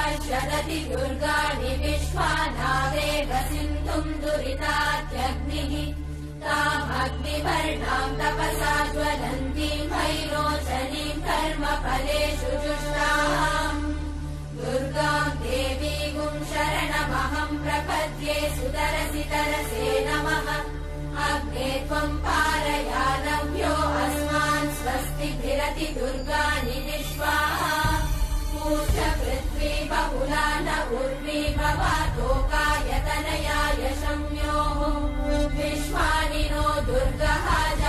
शदति दुर्गाणि विश्वानावेव सिन्धुम् दुरितात्यग्निः तामग्निवर्णाम् तपसा ज्वलन्तीम् भैरोचनीम् कर्मफलेषु जुष्टाम् दुर्गाम् देवीगुम् शरणमहम् प्रपद्ये सुतरसि तरसे नमः अग्ने त्वम् पारयानव्यो अस्मान् स्वस्तिभिरति दुर्गाणि विश्वाः पूष्य पृथ्वी बहुला न उर्वी भवातोकायतनयाय शम्योः विश्वानि नो दुर्गः